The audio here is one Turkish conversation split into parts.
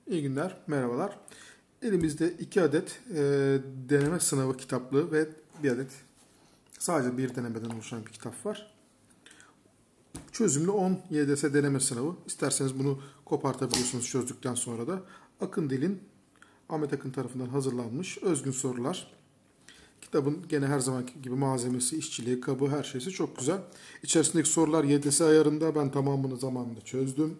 İyi günler, merhabalar. Elimizde 2 adet deneme sınavı kitaplığı ve bir adet sadece bir denemeden oluşan bir kitap var. Çözümlü 10 YDS deneme sınavı. İsterseniz bunu kopartabiliyorsunuz çözdükten sonra da. Akın Dil'in, Ahmet Akın tarafından hazırlanmış özgün sorular. Kitabın gene her zamanki gibi malzemesi, işçiliği, kabı, her şeysi çok güzel. İçerisindeki sorular YDS ayarında, ben tamamını zamanında çözdüm.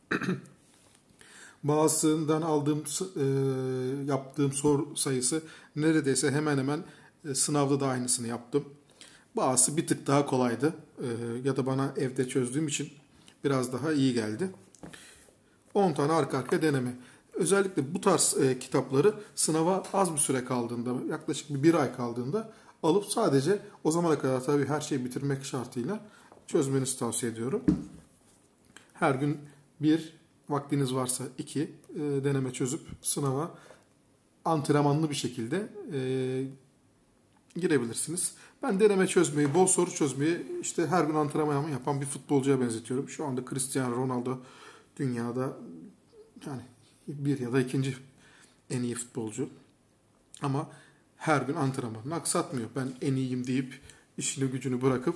Bazısından yaptığım soru sayısı neredeyse hemen hemen sınavda da aynısını yaptım. Bazısı bir tık daha kolaydı ya da bana evde çözdüğüm için biraz daha iyi geldi. 10 tane arka arkaya deneme. Özellikle bu tarz kitapları sınava az bir süre kaldığında, yaklaşık bir ay kaldığında alıp sadece o zamana kadar tabii her şeyi bitirmek şartıyla çözmenizi tavsiye ediyorum. Her gün bir, vaktiniz varsa 2 deneme çözüp sınava antrenmanlı bir şekilde girebilirsiniz. Ben deneme çözmeyi, bol soru çözmeyi işte her gün antrenman yapan bir futbolcuya benzetiyorum. Şu anda Cristiano Ronaldo dünyada yani bir ya da ikinci en iyi futbolcu. Ama her gün antrenmanını aksatmıyor. Ben en iyiyim deyip işini gücünü bırakıp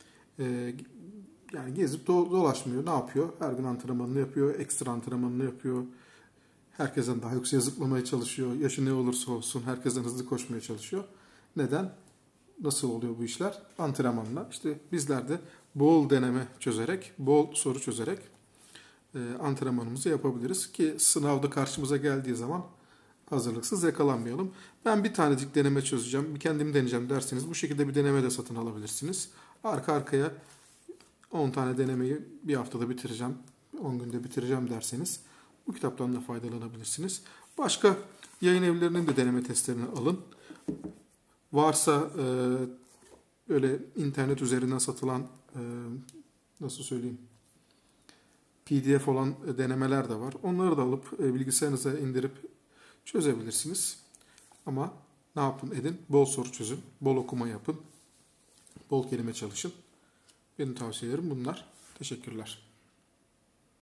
yani gezip dolaşmıyor. Ne yapıyor? Her gün antrenmanını yapıyor, ekstra antrenmanını yapıyor. Herkesten daha yükseğe zıplamaya çalışıyor. Yaşı ne olursa olsun herkesten hızlı koşmaya çalışıyor. Neden? Nasıl oluyor bu işler? Antrenmanla. İşte bizler de bol deneme çözerek, bol soru çözerek antrenmanımızı yapabiliriz ki sınavda karşımıza geldiği zaman hazırlıksız yakalanmayalım. Ben bir tanecik deneme çözeceğim, bir kendim deneyeceğim derseniz bu şekilde bir deneme de satın alabilirsiniz. Arka arkaya 10 tane denemeyi bir haftada bitireceğim, 10 günde bitireceğim derseniz bu kitaptan da faydalanabilirsiniz. Başka yayın evlerinin de deneme testlerini alın. Varsa öyle internet üzerinden satılan nasıl söyleyeyim PDF olan denemeler de var. Onları da alıp bilgisayarınıza indirip çözebilirsiniz. Ama ne yapın edin? Bol soru çözün, bol okuma yapın, bol kelime çalışın. Benim tavsiyelerim bunlar. Teşekkürler.